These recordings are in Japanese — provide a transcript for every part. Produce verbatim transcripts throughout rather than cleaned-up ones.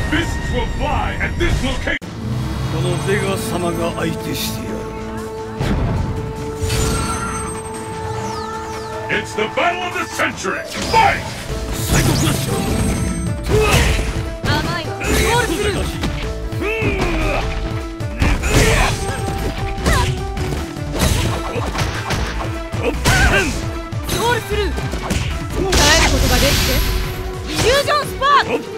Fists will fly at this location. このベガ様が相手してやる。 It's the battle of the century. Fight! 最高クラッシュ。 甘いわ。ゴールする。ゴールする。耐えることができて。フュージョンスパーク。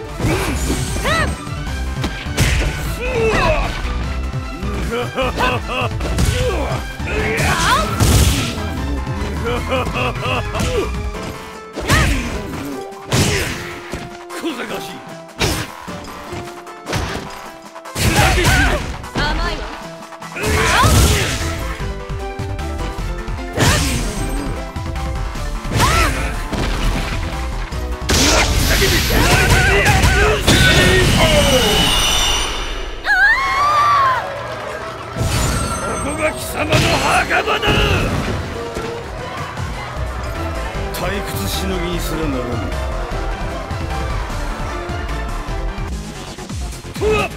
小賢しい。 甘いわ。 ここが貴様の墓場だ。退屈しのぎにすらならぬ。うわっ、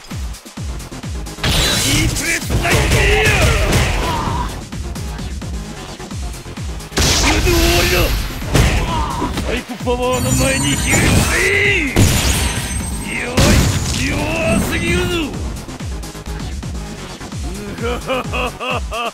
いいプレスだいよ。これで終わりだ。サイコパワーの前にひれ伏せ。弱い、弱すぎるぞ。はははは。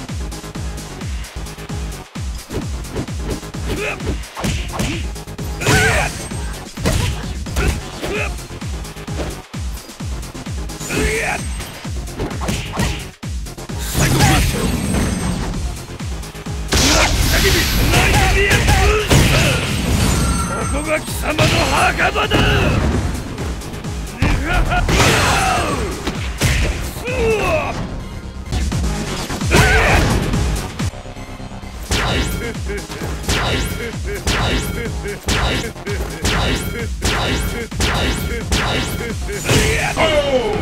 ここが貴様の墓場だ。 Oh!